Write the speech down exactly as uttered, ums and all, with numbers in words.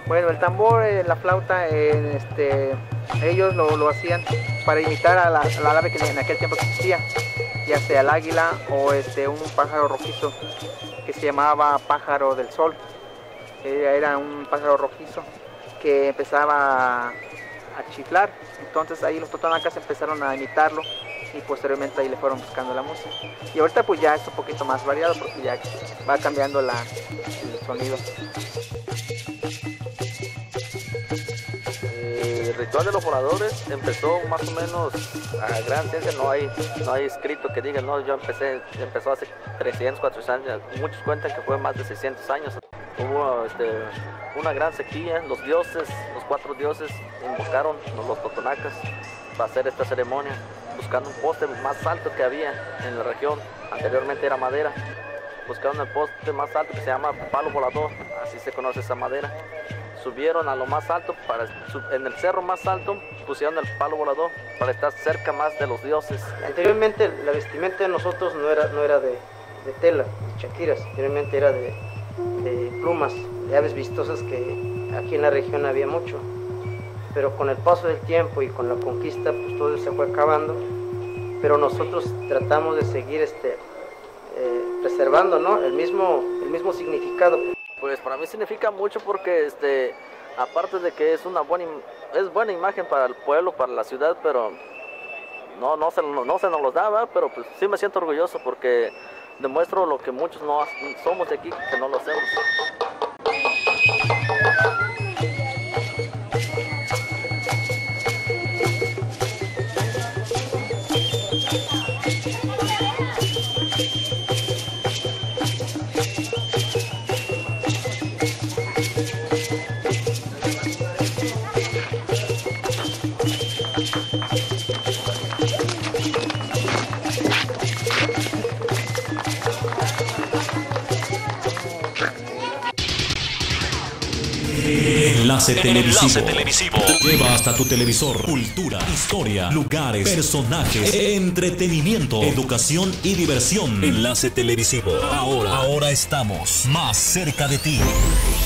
Bueno, el tambor, eh, la flauta, eh, este, ellos lo, lo hacían para imitar a la, a la ave que en aquel tiempo existía, ya sea el águila o este, un pájaro rojizo que se llamaba pájaro del sol. Eh, era un pájaro rojizo que empezaba a, a chiflar. Entonces ahí los totonacas empezaron a imitarlo y posteriormente ahí le fueron buscando la música. Y ahorita pues ya es un poquito más variado porque ya va cambiando la, el sonido. El ritual de los voladores empezó más o menos a gran ciencia, no hay, no hay escrito que diga, no, yo empecé, empezó hace trescientos, cuatrocientos años, muchos cuentan que fue más de seiscientos años. Hubo este, una gran sequía, los dioses, los cuatro dioses invocaron los totonacas para hacer esta ceremonia, buscando un poste más alto que había en la región, anteriormente era madera, buscaron el poste más alto que se llama palo volador, así se conoce esa madera. Subieron a lo más alto, para, en el cerro más alto pusieron el palo volador para estar cerca más de los dioses. Anteriormente la vestimenta de nosotros no era, no era de, de tela, de chaquiras, anteriormente era de, de plumas, de aves vistosas que aquí en la región había mucho. Pero con el paso del tiempo y con la conquista pues todo se fue acabando, pero nosotros tratamos de seguir este, eh, preservando, ¿no? el, mismo, el mismo significado. Pues para mí significa mucho porque este, aparte de que es una buena, es buena imagen para el pueblo, para la ciudad, pero no, no, se, no, no se nos los daba, pero pues sí me siento orgulloso porque demuestro lo que muchos no somos de aquí, que no lo hacemos. Enlace televisivo. Enlace televisivo. Lleva hasta tu televisor cultura, historia, lugares, personajes, entretenimiento, educación y diversión. Enlace televisivo. Ahora, ahora estamos más cerca de ti.